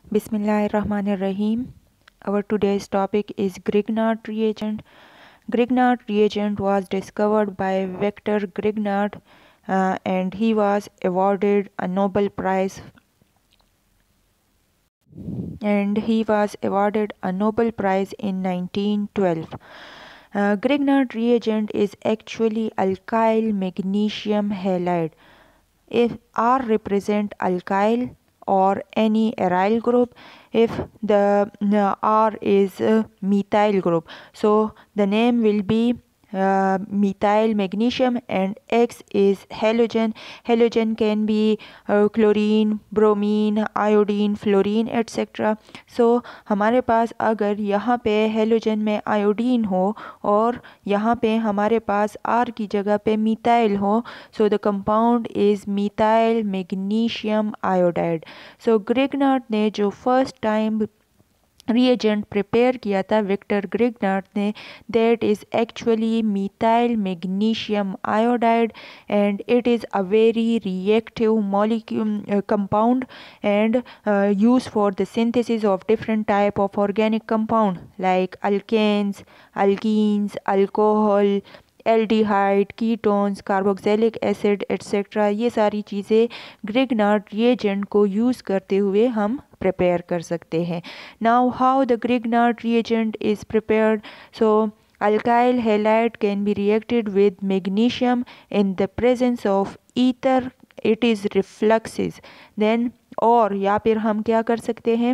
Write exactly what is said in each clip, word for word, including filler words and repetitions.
Bismillahirrahmanirrahim. Our today's topic is Grignard reagent. Grignard reagent was discovered by Victor Grignard uh, and he was awarded a Nobel Prize and he was awarded a Nobel Prize in nineteen twelve. Uh, Grignard reagent is actually alkyl magnesium halide. If R represent alkyl or any aryl group, if the uh, R is a methyl group, so the name will be uh, methyl magnesium, and X is halogen. Halogen can be uh, chlorine, bromine, iodine, fluorine etc. So हमारे पास अगर यहाँ पे halogen में iodine हो और यहाँ पे हमारे पास R की जगह पे मिथाइल हो, so the compound is methyl magnesium iodide. So Grignard ने जो फर्स्ट टाइम reagent प्रिपेयर किया था विक्टर ग्रिग्नार्ड ने, that is actually methyl magnesium iodide and it is a very reactive molecule uh, compound and uh, used for the synthesis of different type of organic compound like alkanes, alkenes, alcohol, aldehyde, ketones, carboxylic acid etcetera, ये सारी चीज़ें Grignard reagent को use करते हुए हम prepare कर सकते हैं. Now how the Grignard reagent is prepared. So alkyl halide can be reacted with magnesium in the presence of ether, it is refluxes. Then और या फिर हम क्या कर सकते हैं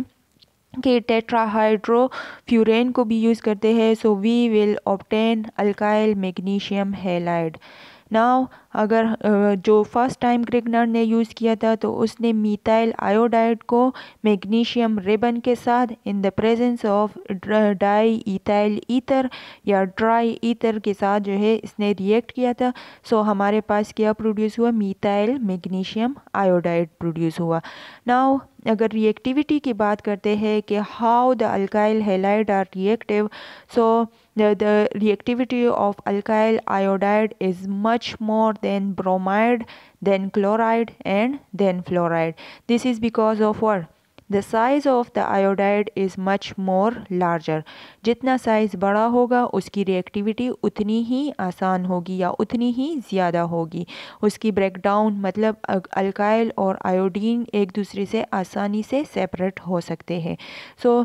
कि टेट्राहाइड्रोफ्यूरेन को भी यूज़ करते हैं. So we will obtain alkyl magnesium halide. Now अगर जो फर्स्ट टाइम ग्रिग्नार्ड ने यूज़ किया था तो उसने मीथाइल आयोडाइड को मैग्नीशियम रिबन के साथ in the presence of diethyl ether या ड्राई ईथर के साथ जो है इसने रिएक्ट किया था. सो so, हमारे पास क्या प्रोड्यूस हुआ, मीथाइल मैग्नीशियम आयोडाइड प्रोड्यूस हुआ. नाउ अगर रिएक्टिविटी की बात करते हैं कि how the alkyl halide are reactive, so the, the reactivity of alkyl iodide is much more than bromide, then chloride and then fluoride. This is because of what? The size of the iodide is much more larger. जितना size बड़ा होगा उसकी reactivity उतनी ही आसान होगी या उतनी ही ज़्यादा होगी. उसकी ब्रेकडाउन मतलब अल्काइल और आयोडीन एक दूसरे से आसानी से सेपरेट हो सकते हैं. सो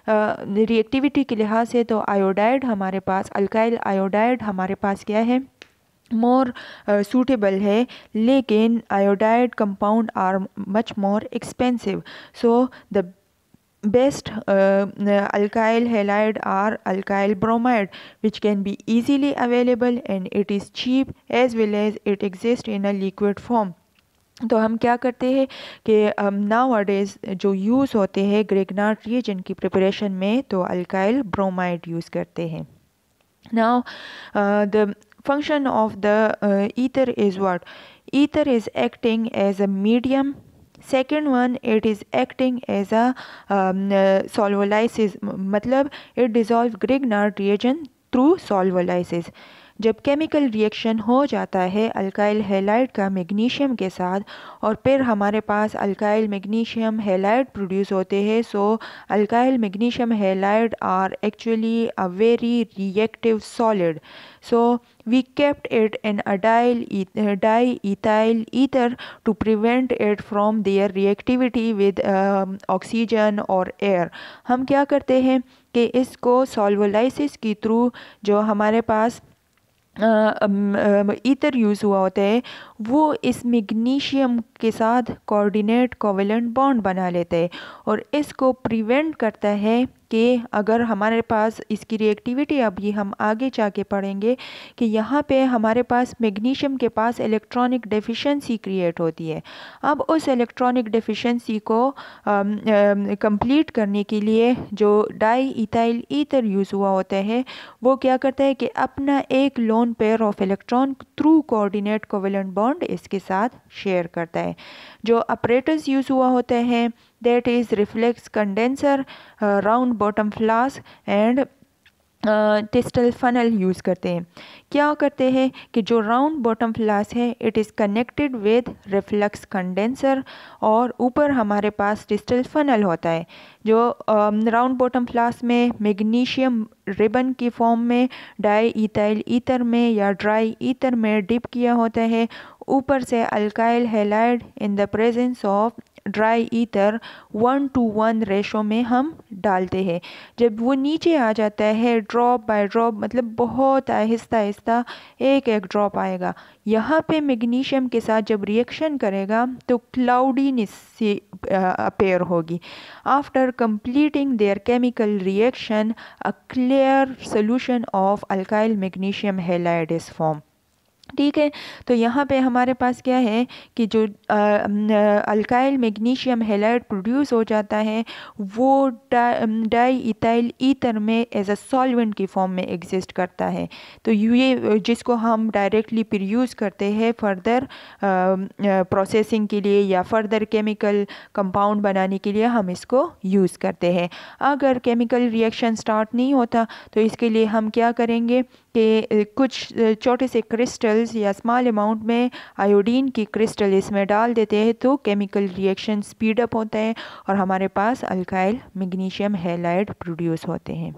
रिएक्टिविटी के लिहाज से तो आयोडाइड हमारे पास, अल्काइल आयोडाइड हमारे पास क्या है, मोर सूटेबल है, लेकिन iodide compound are much more expensive. So the best uh, alkyl halide are alkyl bromide which can be easily available and it is cheap as well as it exists in a liquid form. तो हम क्या करते हैं कि now अडेज जो use होते हैं ग्रिग्नार्ड रिएजेंट की प्रिपरेशन में तो अल्काइल ब्रोमाइड यूज़ करते हैं. Now the function of the uh, ether is what? Ether is acting as a medium. Second one, it is acting as a um, uh, solvolysis, मतलब it dissolve Grignard reagent through solvolysis. जब chemical reaction हो जाता है alkyl halide का magnesium के साथ और फिर हमारे पास अल्काइल मैग्नीशियम हैलाइड प्रोड्यूस होते हैं. So alkyl magnesium halide are actually a very reactive solid. So we kept it in a diethyl ether to prevent it from their reactivity with um, oxygen or air. हम क्या करते हैं कि इसको सॉल्वोलाइसिस के through जो हमारे पास ईथर यूज़ हुआ होता है वो इस मैग्नीशियम के साथ कोऑर्डिनेट कोवेलेंट बॉन्ड बना लेता है और इसको प्रिवेंट करता है कि अगर हमारे पास इसकी रिएक्टिविटी अभी हम आगे जाके पढ़ेंगे कि यहाँ पे हमारे पास मैग्नीशियम के पास इलेक्ट्रॉनिक डेफिशिएंसी क्रिएट होती है. अब उस इलेक्ट्रॉनिक डेफिशिएंसी को कंप्लीट करने के लिए जो डाई इथाइल ईथर यूज़ हुआ होता है वो क्या करता है कि अपना एक lone pair of electron through coordinate covalent bond इसके साथ शेयर करता है. जो अपरेटस यूज़ हुआ होता है that is reflex condenser, uh, round bottom flask and thistle funnel use करते हैं। क्या करते हैं कि जो राउंड बॉटम फ्लास्क है it is connected with reflux condenser, और ऊपर हमारे पास टेस्टल फनल होता है जो राउंड बॉटम फ्लास्क में मैग्नीशियम रिबन की फॉर्म में डाई इथाइल ईथर में या ड्राई ईथर में डिप किया होता है। ऊपर से alkyl halide in the presence of dry ether one two one ratio में हम डालते हैं। जब वो नीचे आ जाता है ड्रॉप बाय ड्रॉप, मतलब बहुत आहिस्ता आहिस्ता एक एक ड्रॉप आएगा, यहाँ पे मैग्नीशियम के साथ जब रिएक्शन करेगा तो क्लाउडीनेस सी अपेयर होगी। After completing their chemical reaction a clear solution of alkyl magnesium halide is form. ठीक है, तो यहाँ पे हमारे पास क्या है कि जो अल्काइल मैग्नीशियम हैलाइड प्रोड्यूस हो जाता है वो डाई इथाइल ईथर में एज अ सॉल्वेंट की फॉर्म में एग्जिस्ट करता है। तो ये जिसको हम डायरेक्टली फिर यूज़ करते हैं फर्दर प्रोसेसिंग के लिए या फर्दर केमिकल कंपाउंड बनाने के लिए हम इसको यूज़ करते हैं। अगर केमिकल रिएक्शन स्टार्ट नहीं होता तो इसके लिए हम क्या करेंगे कि कुछ छोटे से क्रिस्टल्स या स्मॉल अमाउंट में आयोडीन की क्रिस्टल इसमें डाल देते हैं तो केमिकल रिएक्शन स्पीड अप होता है और हमारे पास अल्काइल मैग्नीशियम हैलाइड प्रोड्यूस होते हैं।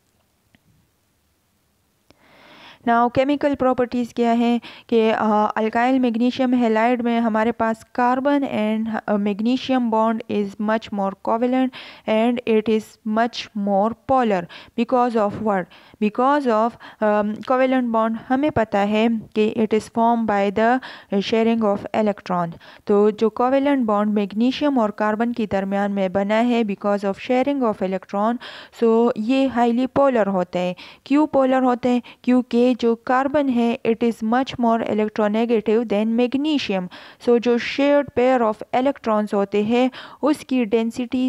नाउ केमिकल प्रॉपर्टीज़ क्या है कि अल्काइल मैग्नीशियम हैलाइड में हमारे पास carbon and magnesium bond is much more covalent and it is much more polar because of what, because of covalent bond हमें पता है कि it is form by the sharing of electron. तो जो covalent bond magnesium और carbon के दरमियान में बना है because of sharing of electron, so ये हाईली पोलर होते हैं। क्यों पोलर होते हैं? क्योंकि जो कार्बन है it is much more electronegative than magnesium. So जो शेयर्ड पेयर ऑफ इलेक्ट्रॉन्स होते हैं उसकी डेंसिटी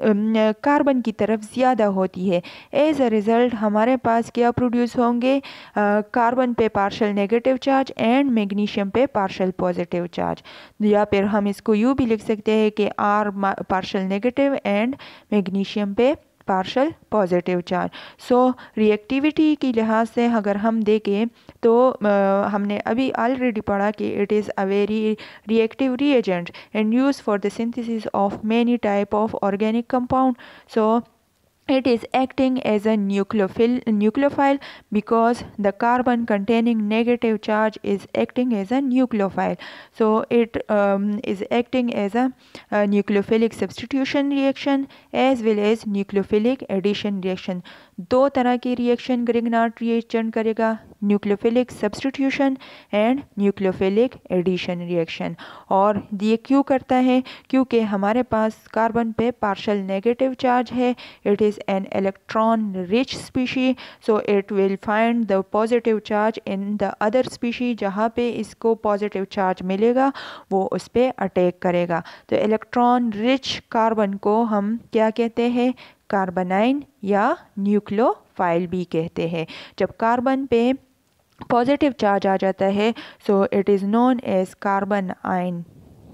कार्बन की तरफ ज़्यादा होती है। एज अ रिज़ल्ट हमारे पास क्या प्रोड्यूस होंगे? कार्बन पे partial negative charge and magnesium पे पार्शल पॉजिटिव चार्ज, या फिर हम इसको यूँ भी लिख सकते हैं कि R partial negative and magnesium पे partial positive charge. So reactivity की लिहाज से अगर हम देखें तो आ, हमने अभी ऑलरेडी पढ़ा कि it is a very reactive reagent and use for the synthesis of many type of organic compound. So it is acting as a nucleophile, nucleophile because the carbon containing negative charge is acting as a nucleophile. So it um, is acting as a, a nucleophilic substitution reaction as well as nucleophilic addition reaction. दो तरह की reaction Grignard reaction करेगा, nucleophilic substitution and nucleophilic addition reaction. और ये क्यों करता है? क्योंकि हमारे पास कार्बन पे पार्शल नेगेटिव चार्ज है, it is an electron rich species, so it will find the positive charge in the other species. जहाँ पे इसको पॉजिटिव चार्ज मिलेगा वो उस पर अटैक करेगा। तो इलेक्ट्रॉन रिच कार्बन को हम क्या कहते हैं? कार्बनाइन या न्यूक्लियोफाइल भी कहते हैं। जब कार्बन पे पॉजिटिव चार्ज आ जाता है so it is known as carbanion,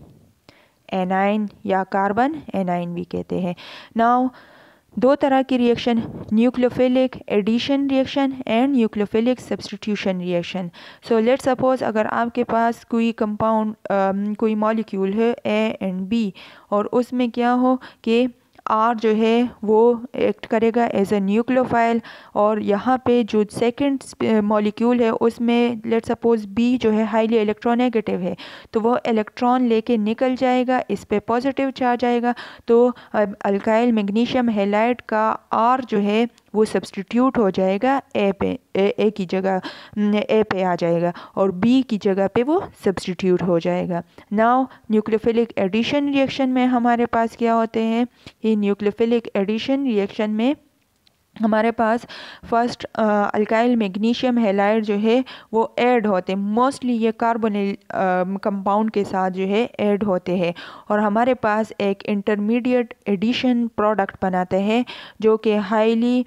anion या कार्बन एनाइन भी कहते हैं। नाउ दो तरह की reaction, nucleophilic addition reaction and nucleophilic substitution reaction. So let's suppose अगर आपके पास कोई कंपाउंड कोई मॉलिक्यूल है ए एंड बी और उसमें क्या हो कि आर जो है वो एक्ट करेगा एज अ न्यूक्लियोफाइल, और यहाँ पे जो सेकंड मॉलिक्यूल है उसमें लेट सपोज बी जो है हाईली इलेक्ट्रोनेगेटिव है तो वो इलेक्ट्रॉन लेके निकल जाएगा, इस पे पॉजिटिव चार्ज आएगा तो अल्काइल मैग्नीशियम हैलाइड का आर जो है वो सब्स्टिट्यूट हो जाएगा ए पे, ए, ए की जगह ए पे आ जाएगा और बी की जगह पे वो सब्स्टिट्यूट हो जाएगा। नाउ न्यूक्लियोफिलिक एडिशन रिएक्शन में हमारे पास क्या होते हैं? ये न्यूक्लियोफिलिक एडिशन रिएक्शन में हमारे पास फर्स्ट अल्काइल मैग्नीशियम हैलाइड जो है वो ऐड होते हैं, मोस्टली ये कार्बोनिल कंपाउंड के साथ जो है ऐड होते हैं और हमारे पास एक इंटरमीडिएट एडिशन प्रोडक्ट बनाते हैं जो कि हाईली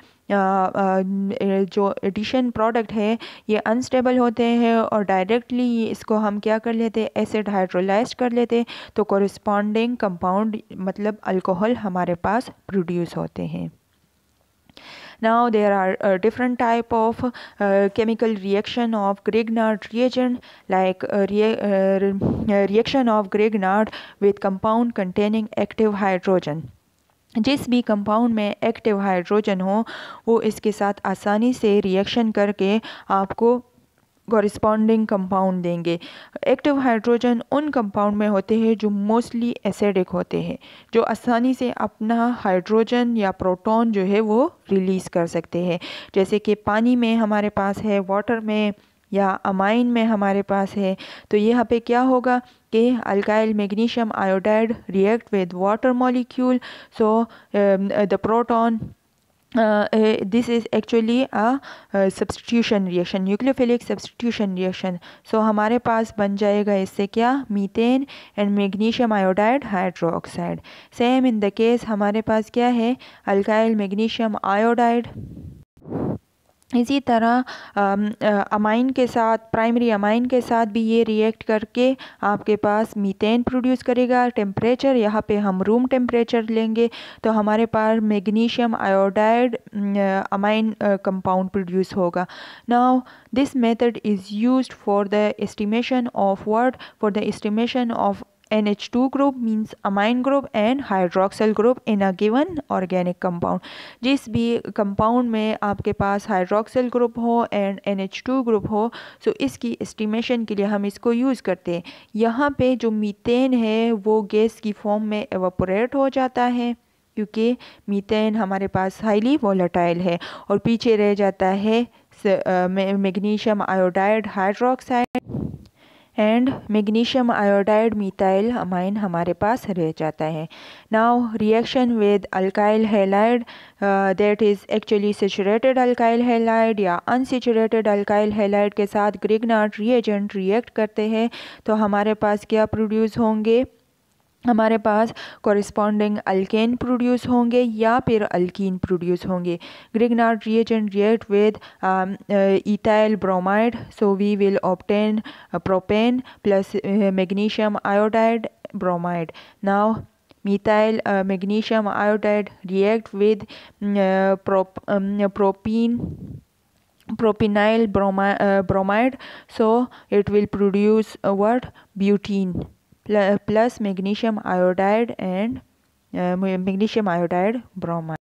जो एडिशन प्रोडक्ट है ये अनस्टेबल होते हैं और डायरेक्टली इसको हम क्या कर लेते हैं? एसिड हाइड्रोलाइज कर लेते हैं तो कोरिस्पॉन्डिंग कंपाउंड मतलब अल्कोहल हमारे पास प्रोड्यूस होते हैं। Now there are uh, different type of uh, chemical reaction of Grignard reagent, like uh, rea uh, reaction of Grignard with compound containing active hydrogen. जिस भी कंपाउंड में एक्टिव हाइड्रोजन हो वो इसके साथ आसानी से रिएक्शन करके आपको कॉरिस्पॉन्डिंग कंपाउंड देंगे। एक्टिव हाइड्रोजन उन कंपाउंड में होते हैं जो मोस्टली एसिडिक होते हैं, जो आसानी से अपना हाइड्रोजन या प्रोटॉन जो है वो रिलीज़ कर सकते हैं। जैसे कि पानी में हमारे पास है, वाटर में या अमाइन में हमारे पास है। तो यहाँ पे क्या होगा कि alkyl magnesium iodide react with water molecule, so the proton Uh, uh, this is actually a uh, substitution reaction, nucleophilic substitution reaction. So हमारे पास बन जाएगा इससे क्या, methane and magnesium iodide hydroxide. Same in the case हमारे पास क्या है, alkyl magnesium iodide. इसी तरह अमाइन के साथ, प्राइमरी अमाइन के साथ भी ये रिएक्ट करके आपके पास मीथेन प्रोड्यूस करेगा। टेम्परेचर यहाँ पे हम रूम टेम्परेचर लेंगे तो हमारे पास magnesium iodide amine compound produce होगा। Now this method is used for the estimation of what, for the estimation of N H two group means amine group and hydroxyl group in a given organic compound। जिस भी compound में आपके पास hydroxyl group हो and N H two group हो, so इसकी estimation के लिए हम इसको यूज़ करते हैं। यहाँ पे जो मीथेन है वो गैस की फॉर्म में एवापोरेट हो जाता है, क्योंकि मीथेन हमारे पास हाईली वोलेटाइल है, और पीछे रह जाता है magnesium iodide hydroxide and magnesium iodide methyl amine हमारे पास रह जाता है। Now reaction with alkyl halide, that is actually saturated alkyl halide या अनसैचुरेटेड अल्काइल हैलाइड के साथ ग्रिग्नार्ड रिएजेंट रिएक्ट करते हैं तो हमारे पास क्या प्रोड्यूस होंगे, हमारे पास कॉरिस्पॉन्डिंग अल्केन प्रोड्यूस होंगे या फिर अल्कीन प्रोड्यूस होंगे। Grignard reagent react with ethyl bromide, so we will obtain propane plus magnesium iodide bromide. Now methyl uh, magnesium iodide react with uh, prop, um, propene propenyl bromide, uh, bromide, so it will produce uh, what, butene plus magnesium iodide and uh, magnesium iodide bromide।